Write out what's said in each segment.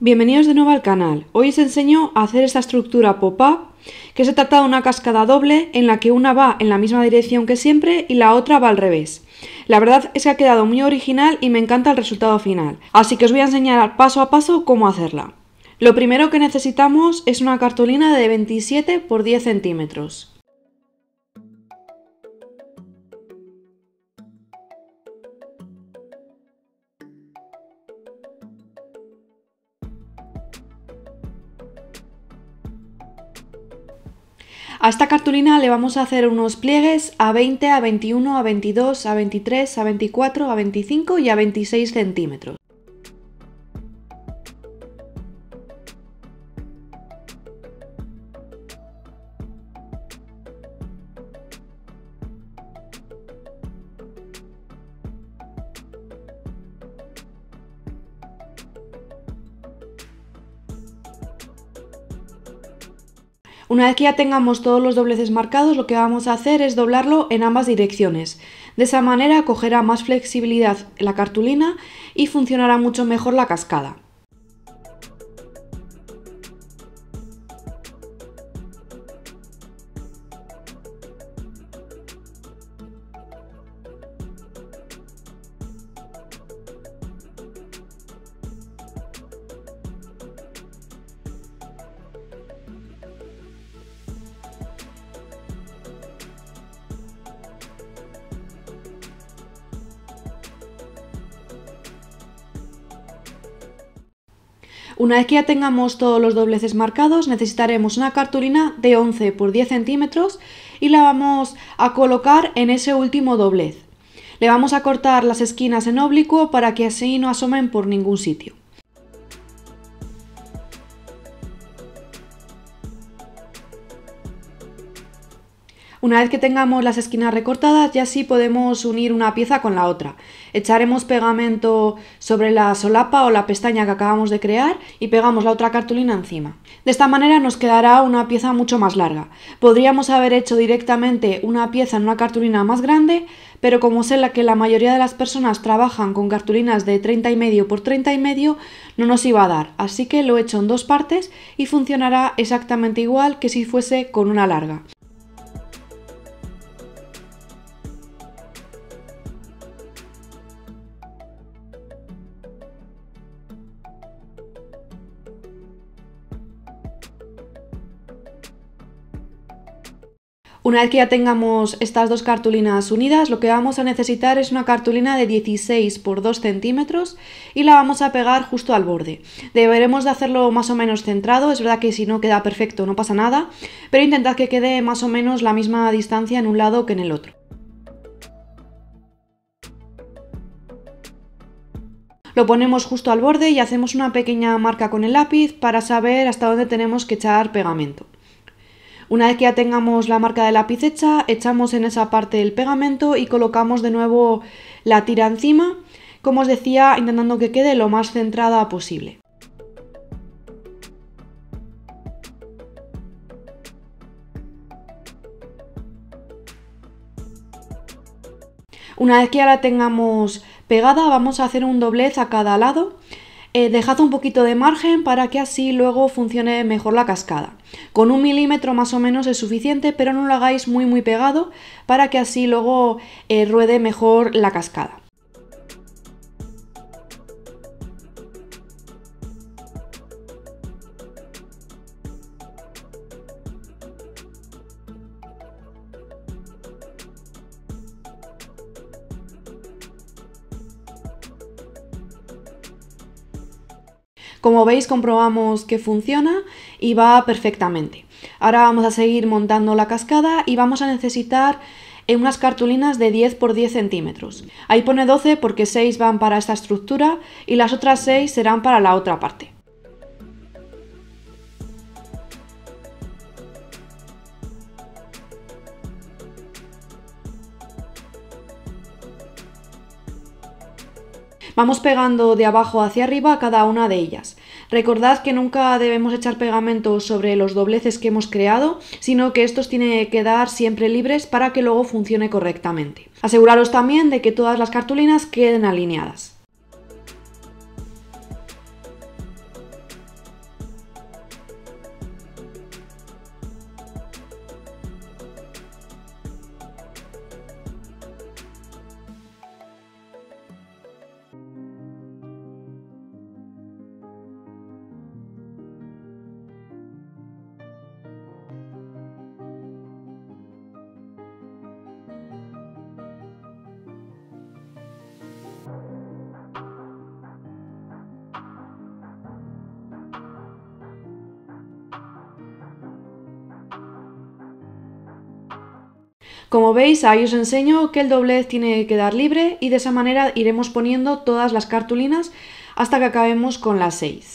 Bienvenidos de nuevo al canal. Hoy os enseño a hacer esta estructura pop-up, que se trata de una cascada doble en la que una va en la misma dirección que siempre y la otra va al revés. La verdad es que ha quedado muy original y me encanta el resultado final, así que os voy a enseñar paso a paso cómo hacerla. Lo primero que necesitamos es una cartulina de 27 por 10 centímetros. A esta cartulina le vamos a hacer unos pliegues a 20, a 21, a 22, a 23, a 24, a 25 y a 26 centímetros. Una vez que ya tengamos todos los dobleces marcados, lo que vamos a hacer es doblarlo en ambas direcciones. De esa manera cogerá más flexibilidad la cartulina y funcionará mucho mejor la cascada. Una vez que ya tengamos todos los dobleces marcados, necesitaremos una cartulina de 11 por 10 centímetros y la vamos a colocar en ese último doblez. Le vamos a cortar las esquinas en oblicuo para que así no asomen por ningún sitio. Una vez que tengamos las esquinas recortadas, ya sí podemos unir una pieza con la otra. Echaremos pegamento sobre la solapa o la pestaña que acabamos de crear y pegamos la otra cartulina encima. De esta manera nos quedará una pieza mucho más larga. Podríamos haber hecho directamente una pieza en una cartulina más grande, pero como sé que la mayoría de las personas trabajan con cartulinas de 30,5 por 30,5, no nos iba a dar. Así que lo he hecho en dos partes y funcionará exactamente igual que si fuese con una larga. Una vez que ya tengamos estas dos cartulinas unidas, lo que vamos a necesitar es una cartulina de 16 por 2 centímetros y la vamos a pegar justo al borde. Deberemos de hacerlo más o menos centrado, es verdad que si no queda perfecto no pasa nada, pero intentad que quede más o menos la misma distancia en un lado que en el otro. Lo ponemos justo al borde y hacemos una pequeña marca con el lápiz para saber hasta dónde tenemos que echar pegamento. Una vez que ya tengamos la marca de lápiz hecha, echamos en esa parte el pegamento y colocamos de nuevo la tira encima, como os decía, intentando que quede lo más centrada posible. Una vez que ya la tengamos pegada, vamos a hacer un doblez a cada lado. Dejad un poquito de margen para que así luego funcione mejor la cascada. Con 1 milímetro más o menos es suficiente, pero no lo hagáis muy pegado para que así luego ruede mejor la cascada. Como veis, comprobamos que funciona y va perfectamente. Ahora vamos a seguir montando la cascada y vamos a necesitar unas cartulinas de 10 por 10 centímetros. Ahí pone 12 porque 6 van para esta estructura y las otras 6 serán para la otra parte. Vamos pegando de abajo hacia arriba cada una de ellas. Recordad que nunca debemos echar pegamento sobre los dobleces que hemos creado, sino que estos tienen que quedar siempre libres para que luego funcione correctamente. Aseguraros también de que todas las cartulinas queden alineadas. Como veis, ahí os enseño que el doblez tiene que quedar libre y de esa manera iremos poniendo todas las cartulinas hasta que acabemos con las 6.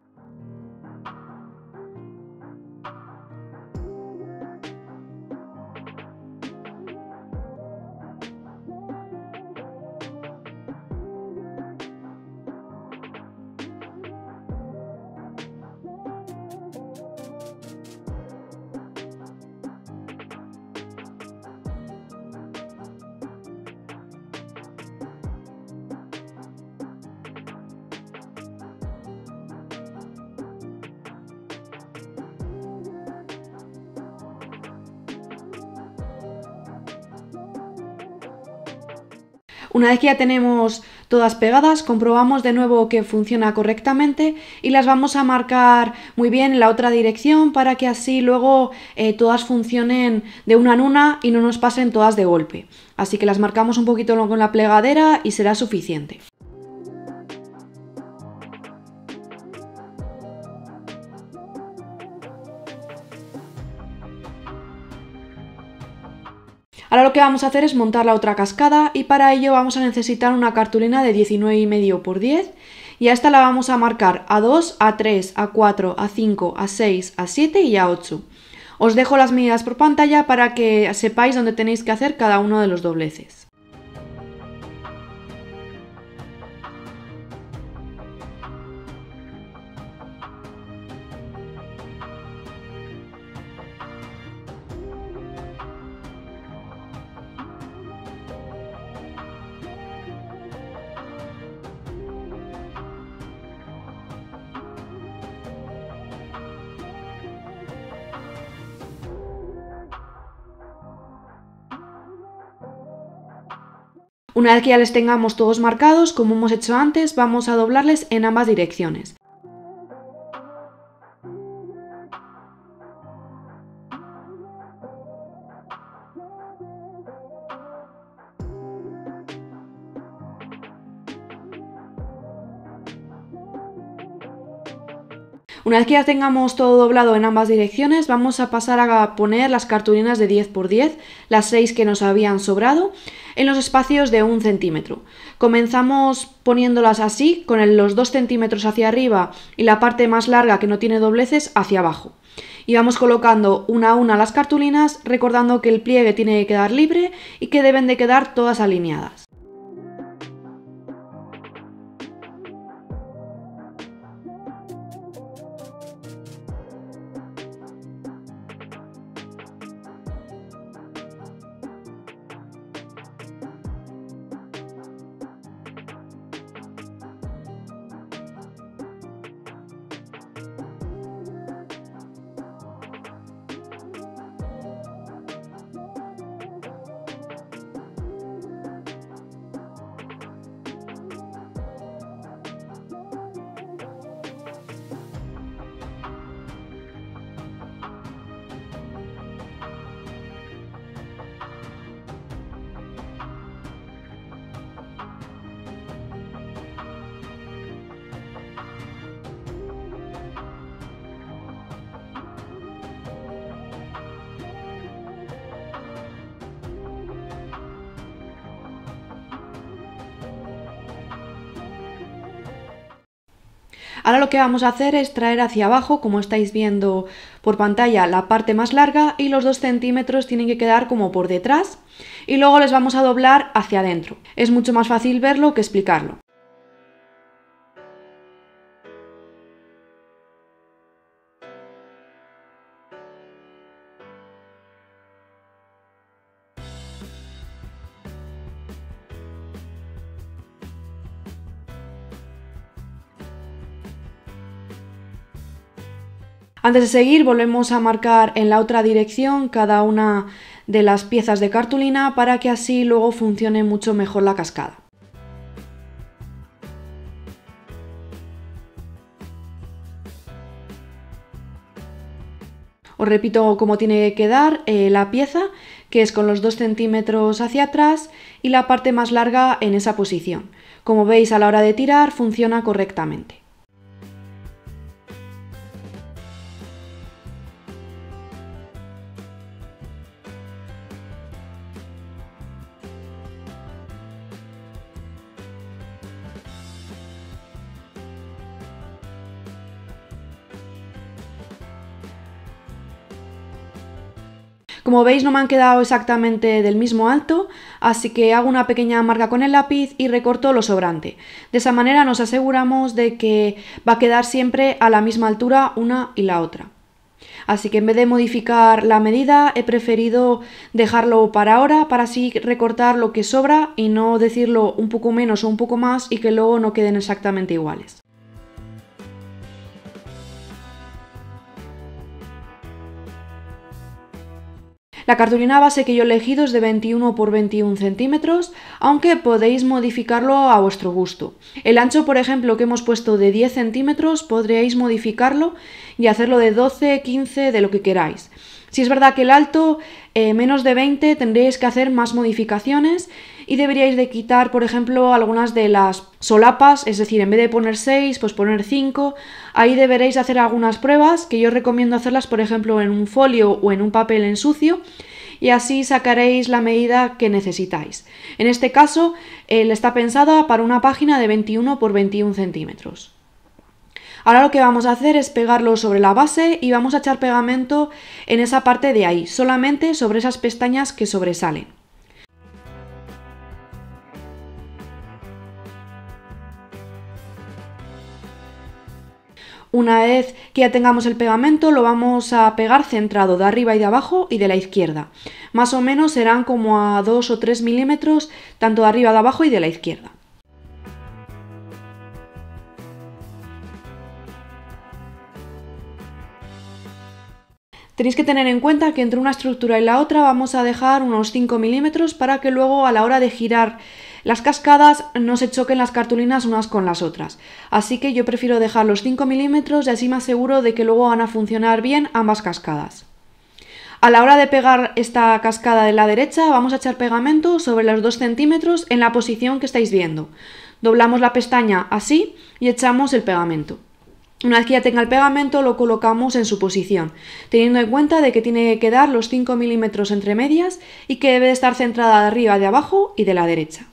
Una vez que ya tenemos todas pegadas, comprobamos de nuevo que funciona correctamente y las vamos a marcar muy bien en la otra dirección para que así luego todas funcionen de una en una y no nos pasen todas de golpe. Así que las marcamos un poquito con la plegadera y será suficiente. Ahora lo que vamos a hacer es montar la otra cascada y para ello vamos a necesitar una cartulina de 19,5 por 10 y a esta la vamos a marcar A2, A3, A4, A5, A6, A7 y A8. Os dejo las medidas por pantalla para que sepáis dónde tenéis que hacer cada uno de los dobleces. Una vez que ya les tengamos todos marcados, como hemos hecho antes, vamos a doblarles en ambas direcciones. Una vez que ya tengamos todo doblado en ambas direcciones, vamos a pasar a poner las cartulinas de 10 por 10, las 6 que nos habían sobrado, en los espacios de 1 centímetro. Comenzamos poniéndolas así, con los 2 centímetros hacia arriba y la parte más larga que no tiene dobleces hacia abajo. Y vamos colocando una a una las cartulinas, recordando que el pliegue tiene que quedar libre y que deben de quedar todas alineadas. Ahora lo que vamos a hacer es traer hacia abajo, como estáis viendo por pantalla, la parte más larga y los 2 centímetros tienen que quedar como por detrás y luego les vamos a doblar hacia adentro. Es mucho más fácil verlo que explicarlo. Antes de seguir, volvemos a marcar en la otra dirección cada una de las piezas de cartulina para que así luego funcione mucho mejor la cascada. Os repito cómo tiene que quedar la pieza, que es con los 2 centímetros hacia atrás y la parte más larga en esa posición. Como veis, a la hora de tirar funciona correctamente. Como veis no me han quedado exactamente del mismo alto, así que hago una pequeña marca con el lápiz y recorto lo sobrante. De esa manera nos aseguramos de que va a quedar siempre a la misma altura una y la otra. Así que en vez de modificar la medida he preferido dejarlo para ahora para así recortar lo que sobra y no decirlo un poco menos o un poco más y que luego no queden exactamente iguales. La cartulina base que yo he elegido es de 21 por 21 centímetros, aunque podéis modificarlo a vuestro gusto. El ancho, por ejemplo, que hemos puesto de 10 centímetros, podríais modificarlo y hacerlo de 12, 15, de lo que queráis. Si es verdad que el alto, menos de 20, tendréis que hacer más modificaciones y deberíais de quitar, por ejemplo, algunas de las solapas, es decir, en vez de poner 6, pues poner 5. Ahí deberéis hacer algunas pruebas, que yo recomiendo hacerlas, por ejemplo, en un folio o en un papel en sucio, y así sacaréis la medida que necesitáis. En este caso, está pensada para una página de 21 por 21 centímetros. Ahora lo que vamos a hacer es pegarlo sobre la base y vamos a echar pegamento en esa parte de ahí, solamente sobre esas pestañas que sobresalen. Una vez que ya tengamos el pegamento, lo vamos a pegar centrado de arriba y de abajo y de la izquierda. Más o menos serán como a 2 o 3 milímetros, tanto de arriba, de abajo y de la izquierda. Tenéis que tener en cuenta que entre una estructura y la otra vamos a dejar unos 5 milímetros para que luego a la hora de girar las cascadas no se choquen las cartulinas unas con las otras. Así que yo prefiero dejar los 5 milímetros y así me aseguro de que luego van a funcionar bien ambas cascadas. A la hora de pegar esta cascada de la derecha vamos a echar pegamento sobre los 2 centímetros en la posición que estáis viendo. Doblamos la pestaña así y echamos el pegamento. Una vez que ya tenga el pegamento lo colocamos en su posición, teniendo en cuenta de que tiene que quedar los 5 milímetros entre medias y que debe de estar centrada de arriba, de abajo y de la derecha.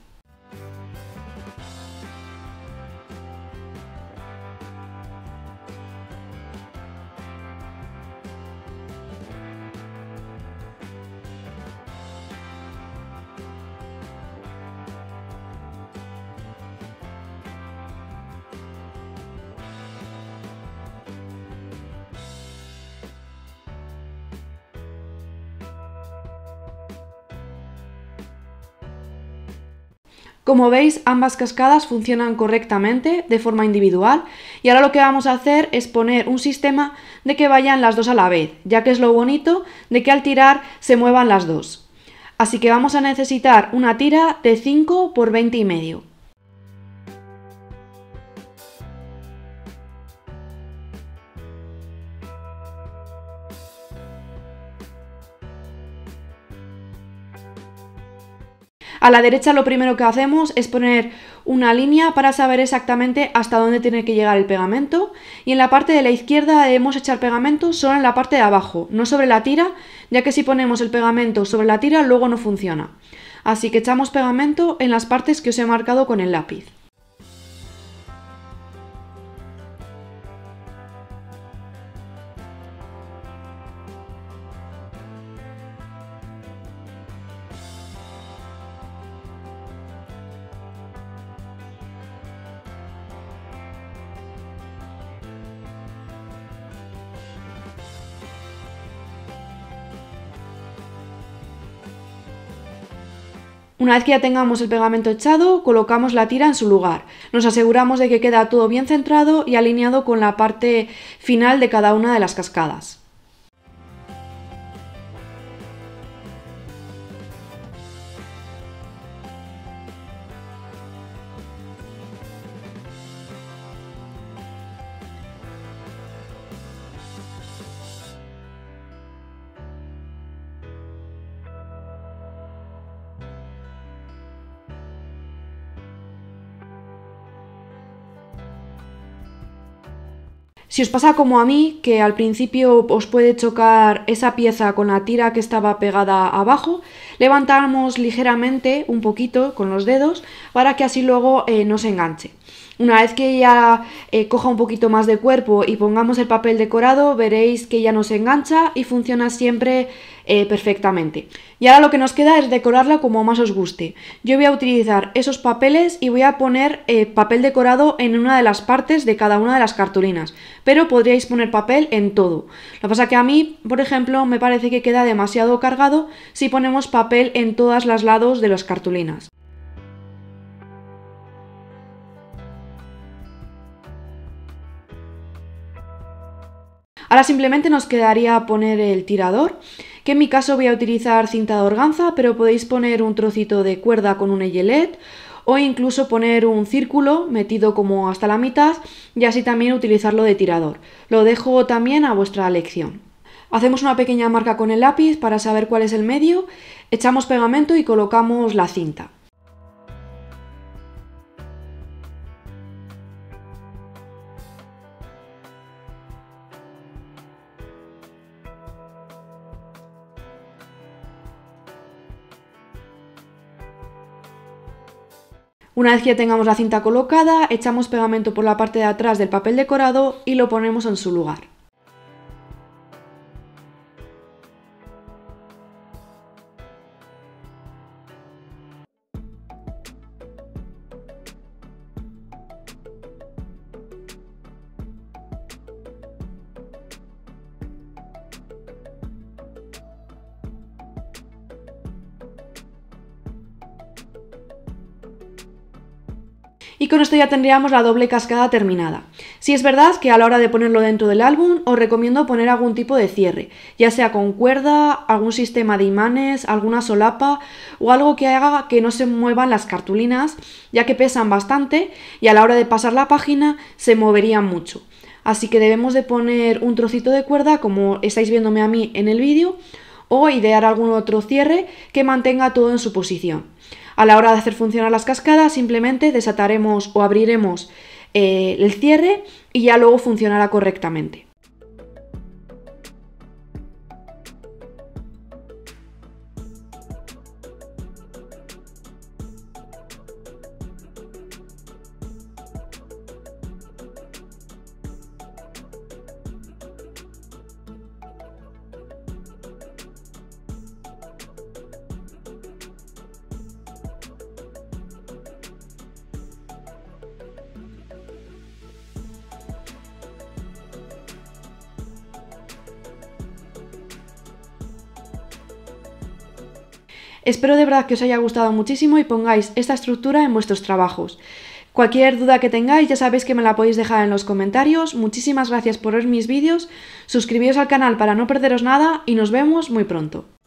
Como veis, ambas cascadas funcionan correctamente de forma individual y ahora lo que vamos a hacer es poner un sistema de que vayan las dos a la vez, ya que es lo bonito de que al tirar se muevan las dos. Así que vamos a necesitar una tira de 5 por 20 y medio. A la derecha lo primero que hacemos es poner una línea para saber exactamente hasta dónde tiene que llegar el pegamento y en la parte de la izquierda debemos echar pegamento solo en la parte de abajo, no sobre la tira, ya que si ponemos el pegamento sobre la tira luego no funciona. Así que echamos pegamento en las partes que os he marcado con el lápiz. Una vez que ya tengamos el pegamento echado, colocamos la tira en su lugar. Nos aseguramos de que queda todo bien centrado y alineado con la parte final de cada una de las cascadas. Si os pasa como a mí, que al principio os puede chocar esa pieza con la tira que estaba pegada abajo, levantamos ligeramente un poquito con los dedos para que así luego no se enganche. Una vez que ya coja un poquito más de cuerpo y pongamos el papel decorado, veréis que ya no se engancha y funciona siempre perfectamente. Y ahora lo que nos queda es decorarla como más os guste. Yo voy a utilizar esos papeles y voy a poner papel decorado en una de las partes de cada una de las cartulinas, pero podríais poner papel en todo. Lo que pasa que a mí, por ejemplo, me parece que queda demasiado cargado si ponemos papel en todos los lados de las cartulinas. Ahora simplemente nos quedaría poner el tirador, que en mi caso voy a utilizar cinta de organza, pero podéis poner un trocito de cuerda con un eyelet o incluso poner un círculo metido como hasta la mitad y así también utilizarlo de tirador. Lo dejo también a vuestra elección. Hacemos una pequeña marca con el lápiz para saber cuál es el medio, echamos pegamento y colocamos la cinta. Una vez que ya tengamos la cinta colocada, echamos pegamento por la parte de atrás del papel decorado y lo ponemos en su lugar. Y con esto ya tendríamos la doble cascada terminada. Si es verdad que a la hora de ponerlo dentro del álbum os recomiendo poner algún tipo de cierre, ya sea con cuerda, algún sistema de imanes, alguna solapa o algo que haga que no se muevan las cartulinas, ya que pesan bastante y a la hora de pasar la página se moverían mucho. Así que debemos de poner un trocito de cuerda como estáis viéndome a mí en el vídeo o idear algún otro cierre que mantenga todo en su posición. A la hora de hacer funcionar las cascadas simplemente desataremos o abriremos el cierre y ya luego funcionará correctamente. Espero de verdad que os haya gustado muchísimo y pongáis esta estructura en vuestros trabajos. Cualquier duda que tengáis ya sabéis que me la podéis dejar en los comentarios. Muchísimas gracias por ver mis vídeos, suscribíos al canal para no perderos nada y nos vemos muy pronto.